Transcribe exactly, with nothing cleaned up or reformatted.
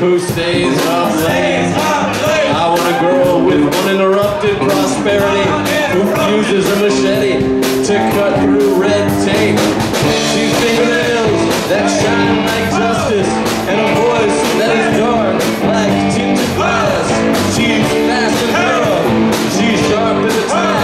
who stays up late. I want a girl with uninterrupted prosperity, who uses a machete to cut through red tape. She's fingernails that shine like justice, and a voice that is dark like tinted glass. She's fast and thorough, she's sharp as a tail.